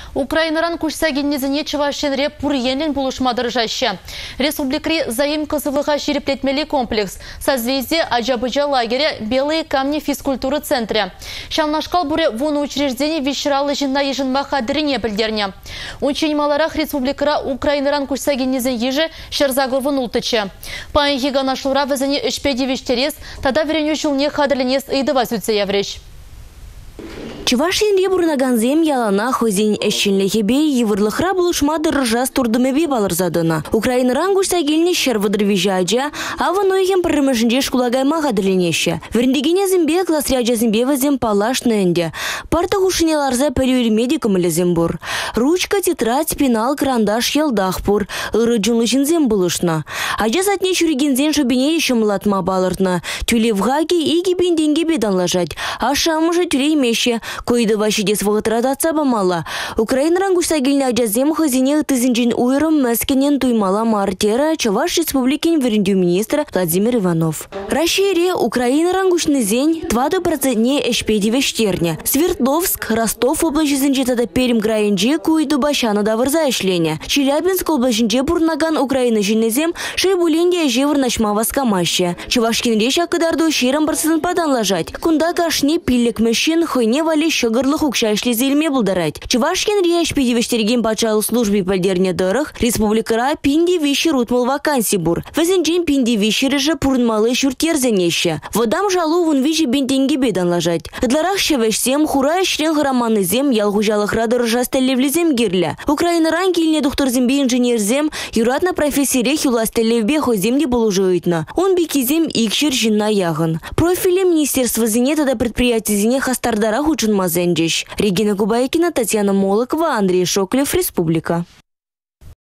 Украинаран кушсагеннезіне Чувашенре пурьенлен булышмадыр жаще. Республикри заим кызылыға шереплетмели комплекс. Созвездие Аджабыджа лагере Белые камни физкультуры центре. Шалнашкал буре вону учреждений вечералы жинна ежинмаха дырине білдерне. Ученималарах республикара Украинаран кушсагеннезін ежі шерзаглывын ултычы. Пайн еганашлура візіне үшпеде вештерес, тада вереню жылне қадырлінес ыйдыва сүтсе явреш. Чувашин бурнаганзем ялана хозин эшченлехебе евырлыхра булышмады ржас турдымебе балырзадына. Украина рангушса гельне шервыдыр вижаджа, а ванойхем парымышынже шкулагайма гадырленеше. Верндегене зембе классряджа зембе вазем палашны энде. Парта хушинеларза перюрмедикум или зембур. Ручка, тетрадь, пенал, карандаш елдахпур. Ыры джунлышин зем булышна. Аджа сатне чуригензен шубине еще млатма балыртна. Тюле в гаге и гибенденге бедан лажать. А шамыжа тюле имеще. Койды вашидес вғытырадатса бамала. Украина рангушса гельне аджазем хазине тызинжин уйрым мәскенен туймала мартера Чуваш республикин верендю министра Владимир Иванов. Рашире Украина рангушны зень 20% эшпеди вештерня. Свердловск, Ростов облачызынже тада Перим крайынже койды башаны давырза эшлене. Челябинск облачынже бурнаган Украина жинезем шейбуленде жевыр начма васкамаще. Чувашкин реш акыдарду шерам барсын падан лажать. Кунда кашне пиллек мешин хойне вали шыгырлы хукша зельме булдарать. Чувашкин реш педивештерген пачалу службе пальдерне дырых, республикара пинди вещи рутмал вакансий бур. Везенджен пинди вещи реже пурнмалы шуртерзенеще. Водам жалу вон вижи бентенге бедан лажать. Дларах шевешсем хура шлен хараманы зем ялгужалых рады ржастелевлезем гирля. Украина ранкильне доктор зембе инженерзем юратна профессире хюластелевбе хоземде булужуитна. Он бекизем икшир жинна ягын. Профиле министерства зенета да предприятия зене хастардара хучын мазенджиш. Регина Губайкина, Татьяна Молокова, Андрей Шоклев, Республика.